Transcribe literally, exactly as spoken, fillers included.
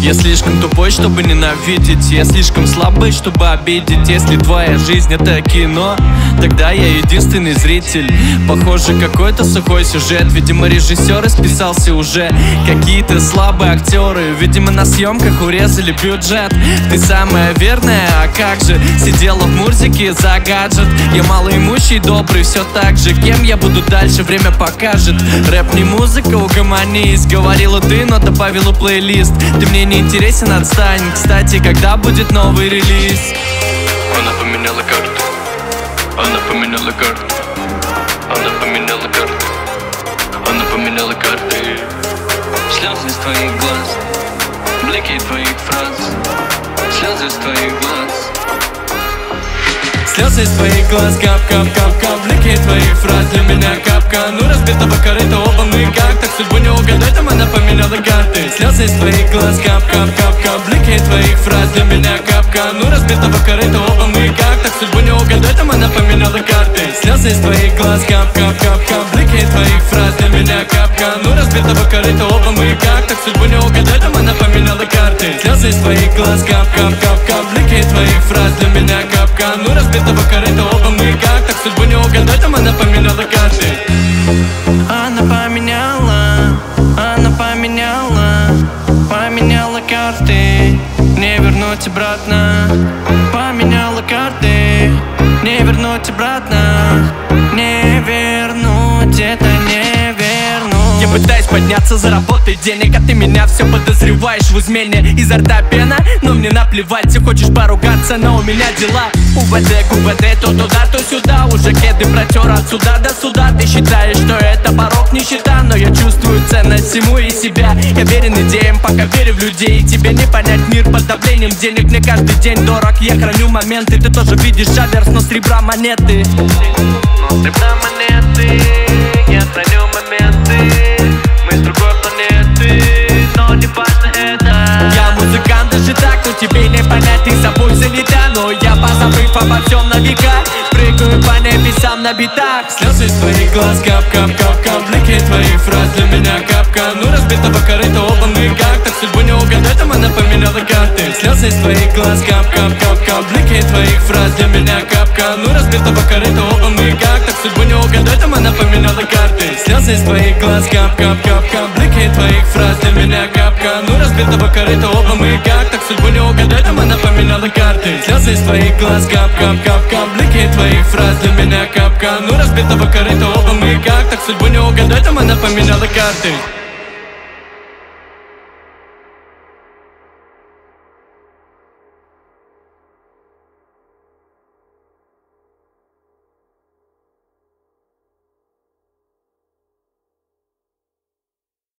Я слишком тупой, чтобы ненавидеть. Я слишком слабый, чтобы обидеть. Если твоя жизнь это кино, тогда я единственный зритель. Похоже, какой-то сухой сюжет. Видимо, режиссер исписался уже. Какие-то слабые актеры, видимо, на съемках урезали бюджет. Ты самая верная, а как же? Сидела в Мурзике за гаджет. Я малоимущий, добрый, все так же. Кем я буду дальше, время покажет. Рэп не музыка, угомонись. Говорила ты, но добавила плейлист. Ты мне не интересен, отстань. Кстати, когда будет новый релиз? Она поменяла карту. Она поменяла карту. Она поменяла карту. Она поменяла карты. Слезы из твоих глаз, блики твоих фраз. Слезы из твоих глаз. Слезы из твоих глаз, кап-кап-кап-кап. Блики твоих фраз для меня капка. Ну разбитого корыта оба мы как. Так судьбу не угадать, там она поменяла карты. Слезы из твоих глаз, кап-кап-кап-кап. Блики твоих фраз для меня капка. Ну разбитого корыта оба мы как. Так судьбу не угадать, там она поменяла карты. Слезы из твоих глаз, кап-кап-кап-кап. Блики твоих фраз для меня капка. Ну разбитого корыта оба мы как. Так судьбу не угадать, там она поменяла карты. Слезы из твоих глаз, кап-кап-кап-кап. Блики твоих фраз для меня капка. Ну разбитого корыта оба мы как. Так судьбу не угадать, там она поменяла карты. Она поменяла, она поменяла, поменяла карты, не вернуть обратно. Поменяла карты, не вернуть обратно. Не вернуть, это не вернуть. Я пытаюсь подняться, заработать денег, а ты меня все подозреваешь в измене. Изо рта пена, но мне наплевать. Ты хочешь поругаться, но у меня дела. УВД, КУВД, то туда, то сюда. Уже кеды протер от суда до суда. Ты считаешь, что это порог нищета, но я чувствую ценность всему и себя. Я верен идеям, пока верю в людей. Тебе не понять мир под давлением денег. Мне каждый день дорог, я храню моменты. Ты тоже видишь аверс, но с ребра монеты. Но с ребра монеты, я храню моменты. Мы с другой планеты, но не важно это. Я музыкант даже так, но тебе не понять, ты собой занята. Но я позабыв обо всем на века, прыгаю по небесам на битах. Слезы из твоих глаз, кап-кап-кап-кап. Блики твоих фраз для меня капка. Ну разбитого корыта оба мы как. Так судьбу не угадать, там она поменяла карты. Слезы из твоих глаз, кап-кап-кап-кап. Блики твоих фраз для меня капка. Ну разбитого корыта оба мы как. Так судьбу не угадать, там она поменяла карты. Слезы из твоих глаз, кап-кап-кап-кап. Блики твоих фраз для меня капка. Ну разбитого корыта оба мы как. Так судьбу не угадать, там она поменяла карты. Слезы из твоих глаз, кап-кап-кап-кап. Блики твоих фраз для меня капка. Ну разбитого корыта оба мы как. Так судьбу не угадать, там она поменяла карты.